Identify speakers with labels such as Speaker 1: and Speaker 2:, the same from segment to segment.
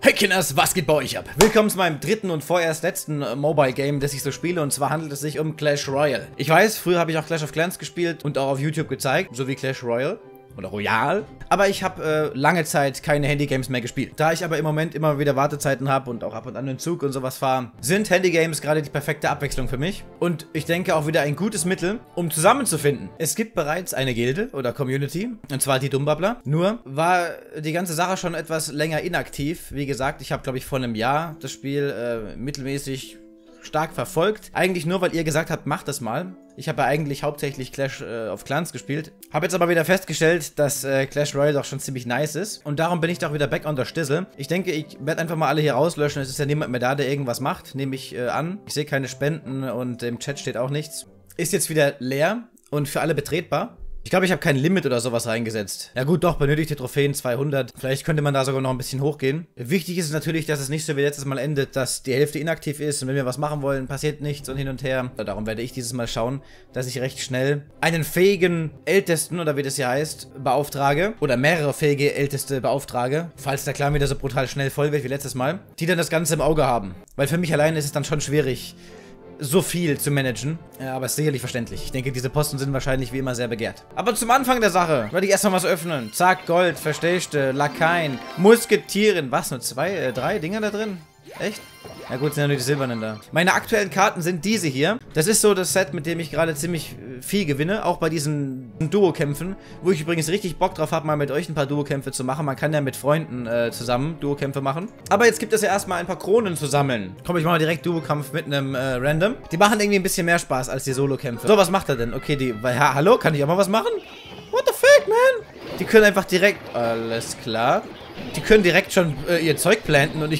Speaker 1: Hey Kinders, was geht bei euch ab? Willkommen zu meinem dritten und vorerst letzten Mobile Game, das ich so spiele, und zwar handelt es sich um Clash Royale. Ich weiß, früher habe ich auch Clash of Clans gespielt und auch auf YouTube gezeigt, so wie Clash Royale. Oder Royal. Aber ich habe lange Zeit keine Handygames mehr gespielt. Da ich aber im Moment immer wieder Wartezeiten habe und auch ab und an den Zug und sowas fahre, sind Handygames gerade die perfekte Abwechslung für mich. Und ich denke auch wieder ein gutes Mittel, um zusammenzufinden. Es gibt bereits eine Gilde oder Community, und zwar die Dummbabbler. Nur war die ganze Sache schon etwas länger inaktiv. Wie gesagt, ich habe, glaube ich, vor einem Jahr das Spiel mittelmäßig stark verfolgt. Eigentlich nur, weil ihr gesagt habt, macht das mal. Ich habe ja eigentlich hauptsächlich Clash of Clans gespielt. Habe jetzt aber wieder festgestellt, dass Clash Royale doch schon ziemlich nice ist. Und darum bin ich doch wieder back on der Stissel. Ich denke, ich werde einfach mal alle hier rauslöschen. Es ist ja niemand mehr da, der irgendwas macht, nehme ich an. Ich sehe keine Spenden und im Chat steht auch nichts. Ist jetzt wieder leer und für alle betretbar. Ich glaube, ich habe kein Limit oder sowas reingesetzt. Ja gut, doch, benötigte Trophäen 200. Vielleicht könnte man da sogar noch ein bisschen hochgehen. Wichtig ist es natürlich, dass es nicht so wie letztes Mal endet, dass die Hälfte inaktiv ist und wenn wir was machen wollen, passiert nichts und hin und her. Darum werde ich dieses Mal schauen, dass ich recht schnell einen fähigen Ältesten, oder wie das hier heißt, beauftrage. Oder mehrere fähige Älteste beauftrage, falls der Clan wieder so brutal schnell voll wird wie letztes Mal. Die dann das Ganze im Auge haben. Weil für mich alleine ist es dann schon schwierig, so viel zu managen. Ja, aber ist sicherlich verständlich. Ich denke, diese Posten sind wahrscheinlich wie immer sehr begehrt. Aber zum Anfang der Sache werde ich erstmal was öffnen. Zack, Gold, Verstehste, Lakaien, Musketieren. Was, nur drei Dinger da drin? Echt? Ja gut, sind ja nur die silbernen da. Meine aktuellen Karten sind diese hier. Das ist so das Set, mit dem ich gerade ziemlich viel gewinne. Auch bei diesen Duo-Kämpfen. Wo ich übrigens richtig Bock drauf habe, mal mit euch ein paar Duo-Kämpfe zu machen. Man kann ja mit Freunden zusammen Duo-Kämpfe machen. Aber jetzt gibt es ja erstmal ein paar Kronen zu sammeln. Komm, ich mache mal direkt Duo-Kampf mit einem Random. Die machen irgendwie ein bisschen mehr Spaß als die Solo-Kämpfe. So, was macht er denn? Okay, hallo? Kann ich auch mal was machen? What the fuck, man? Die können einfach direkt... Alles klar. Die können direkt schon ihr Zeug planten und ich...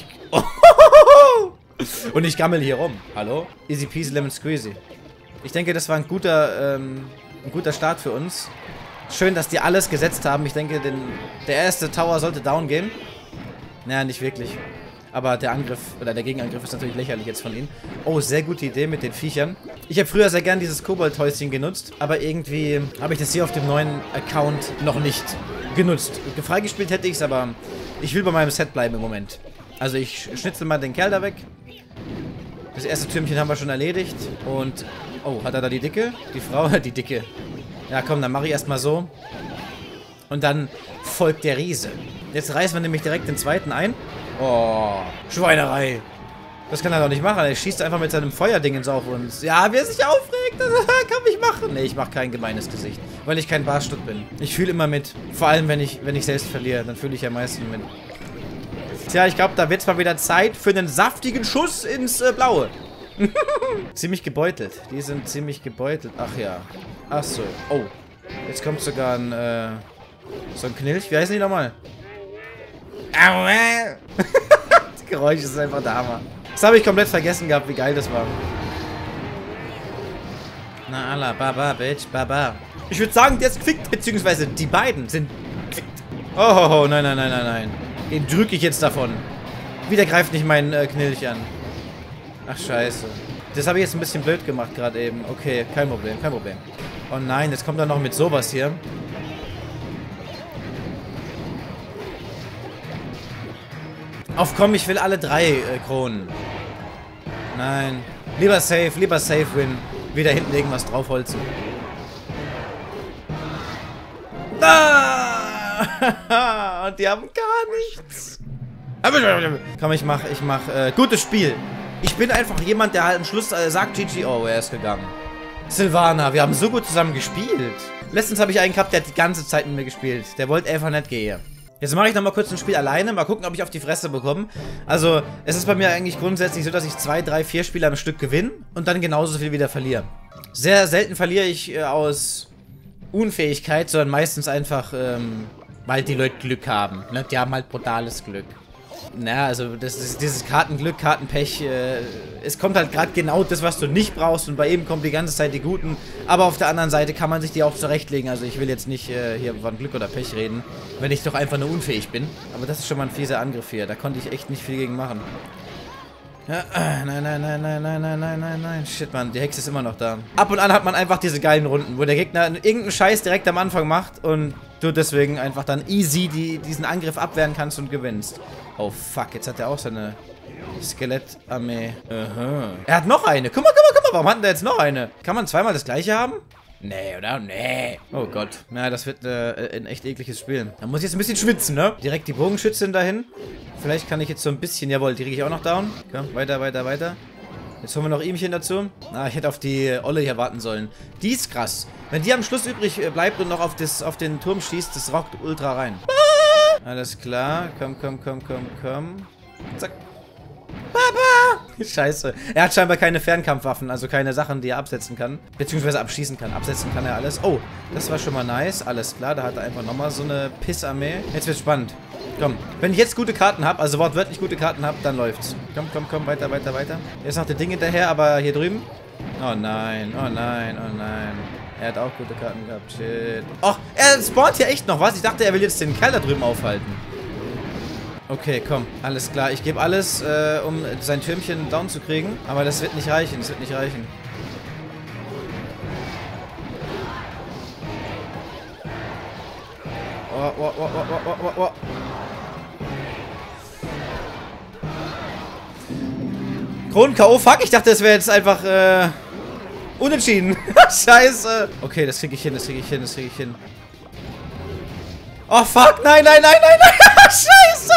Speaker 1: Und ich gammel hier rum. Hallo? Easy peasy lemon squeezy. Ich denke, das war ein guter Start für uns. Schön, dass die alles gesetzt haben. Ich denke, der erste Tower sollte down gehen. Naja, nicht wirklich. Aber der Angriff, oder der Gegenangriff ist natürlich lächerlich jetzt von ihnen. Oh, sehr gute Idee mit den Viechern. Ich habe früher sehr gern dieses Kobold-Häuschen genutzt. Aber irgendwie habe ich das hier auf dem neuen Account noch nicht genutzt. Freigespielt hätte ich es, aber ich will bei meinem Set bleiben im Moment. Also ich schnitzel mal den Kerl da weg. Das erste Türmchen haben wir schon erledigt. Und... Oh, hat er da die Dicke? Die Frau hat die Dicke. Ja, komm, dann mache ich erstmal so. Und dann folgt der Riese. Jetzt reißen wir nämlich direkt den zweiten ein. Oh, Schweinerei. Das kann er doch nicht machen. Er schießt einfach mit seinem Feuerdingens auf uns. Ja, wer sich aufregt, das kann ich machen. Nee, ich mache kein gemeines Gesicht. Weil ich kein Barstut bin. Ich fühle immer mit. Vor allem, wenn ich selbst verliere. Dann fühle ich am meisten mit. Tja, ich glaube, da wird es mal wieder Zeit für einen saftigen Schuss ins Blaue. Ziemlich gebeutelt. Die sind ziemlich gebeutelt. Ach ja. Ach so. Oh. Jetzt kommt sogar ein, so ein Knilch. Wie heißen die nochmal? Das Geräusch ist einfach der Hammer. Das habe ich komplett vergessen gehabt, wie geil das war. Na Allah, baba, bitch, baba. Ich würde sagen, der ist gefickt, beziehungsweise die beiden sind gefickt. Oh, nein, nein, nein, nein, nein. Den drücke ich jetzt davon. Wieder greift nicht mein Knilch an. Ach, scheiße. Das habe ich jetzt ein bisschen blöd gemacht gerade eben. Okay, kein Problem, kein Problem. Oh nein, jetzt kommt er noch mit sowas hier. Auf komm, ich will alle drei Kronen. Nein. Lieber safe win. Wieder hinten irgendwas draufholzen. Ah! Und die haben gar nichts. Komm, ich mach gutes Spiel. Ich bin einfach jemand, der halt am Schluss sagt GG. Oh, er ist gegangen. Sylvana, wir haben so gut zusammen gespielt. Letztens habe ich einen gehabt, der hat die ganze Zeit mit mir gespielt. Der wollte einfach nicht gehen. Jetzt mache ich nochmal kurz ein Spiel alleine. Mal gucken, ob ich auf die Fresse bekomme. Also, es ist bei mir eigentlich grundsätzlich so, dass ich 2, 3, 4 Spiele am Stück gewinne und dann genauso viel wieder verliere. Sehr selten verliere ich aus Unfähigkeit, sondern meistens einfach, weil die Leute Glück haben. Ne? Die haben halt brutales Glück. Naja, also das ist dieses Kartenglück, Kartenpech, es kommt halt gerade genau das, was du nicht brauchst und bei ihm kommt die ganze Zeit die Guten, aber auf der anderen Seite kann man sich die auch zurechtlegen, also ich will jetzt nicht hier von Glück oder Pech reden, wenn ich doch einfach nur unfähig bin, aber das ist schon mal ein fieser Angriff hier, da konnte ich echt nicht viel gegen machen. Nein, nein, nein, nein, nein, nein, nein, nein, nein. Shit, Mann, die Hexe ist immer noch da. Ab und an hat man einfach diese geilen Runden, wo der Gegner irgendeinen Scheiß direkt am Anfang macht und du deswegen einfach dann easy diesen Angriff abwehren kannst und gewinnst. Oh, fuck, jetzt hat er auch seine Skelettarmee. Aha. Er hat noch eine. Guck mal, warum hat der jetzt noch eine? Kann man zweimal das gleiche haben? Nee, oder? Nee. Oh Gott. Na, das wird ein echt ekliges Spiel. Da muss ich jetzt ein bisschen schwitzen, ne? Direkt die Bogenschützin dahin. Vielleicht kann ich jetzt so ein bisschen... Jawohl, die kriege ich auch noch down. Komm, weiter, weiter, weiter. Jetzt holen wir noch ihmchen dazu. Ah, ich hätte auf die Olle hier warten sollen. Die ist krass. Wenn die am Schluss übrig bleibt und noch auf den Turm schießt, das rockt ultra rein. Alles klar. Komm. Zack. Papa! Scheiße. Er hat scheinbar keine Fernkampfwaffen, also keine Sachen, die er absetzen kann. Beziehungsweise abschießen kann. Absetzen kann er alles. Oh, das war schon mal nice. Alles klar, da hat er einfach nochmal so eine Pissarmee. Jetzt wird's spannend. Komm, wenn ich jetzt gute Karten habe, also wortwörtlich gute Karten habe, dann läuft's. Komm, weiter. Jetzt noch der Ding hinterher, aber hier drüben. Oh nein. Er hat auch gute Karten gehabt. Shit. Och, er spawnt hier echt noch was. Ich dachte, er will jetzt den Kerl da drüben aufhalten. Okay, komm. Alles klar. Ich gebe alles, um sein Türmchen down zu kriegen. Aber das wird nicht reichen. Oh. Kronen-K.O. Fuck, ich dachte, das wäre jetzt einfach, unentschieden. Scheiße. Okay, das kriege ich hin. Oh, fuck. Nein. Scheiße.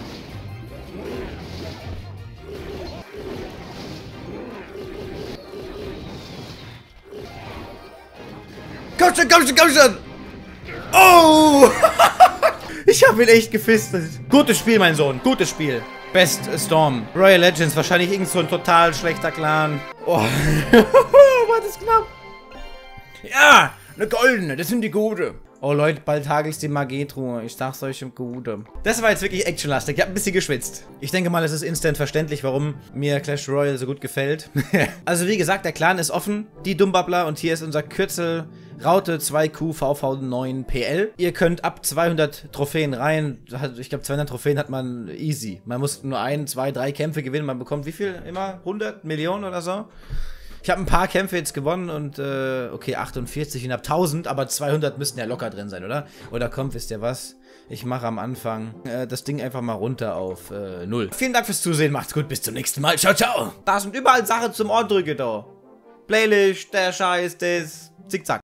Speaker 1: Komm schon. Oh. Ich habe ihn echt gefistet. Gutes Spiel, mein Sohn. Gutes Spiel. Best Storm. Royal Legends. Wahrscheinlich irgend so ein total schlechter Clan. Oh. War das knapp. Ja, eine goldene. Das sind die gute. Oh Leute, bald hagelt's die Magie-Truhe. Ich sag's euch im Gute. Das war jetzt wirklich actionlastig. Ich hab ein bisschen geschwitzt. Ich denke mal, es ist instant verständlich, warum mir Clash Royale so gut gefällt. Also wie gesagt, der Clan ist offen. Die Dummbabbler. Und hier ist unser Kürzel Raute 2Q VV9PL. Ihr könnt ab 200 Trophäen rein. Ich glaube, 200 Trophäen hat man easy. Man muss nur 1, 2, 3 Kämpfe gewinnen. Man bekommt wie viel immer? 100 Millionen oder so? Ich habe ein paar Kämpfe jetzt gewonnen und, okay, 48 und ab 1000, aber 200 müssten ja locker drin sein, oder? Oder kommt, wisst ihr was? Ich mache am Anfang das Ding einfach mal runter auf 0. Vielen Dank fürs Zusehen, macht's gut, bis zum nächsten Mal. Ciao. Da sind überall Sachen zum Ohr drücke da. Playlist, der Scheiß, das Zickzack.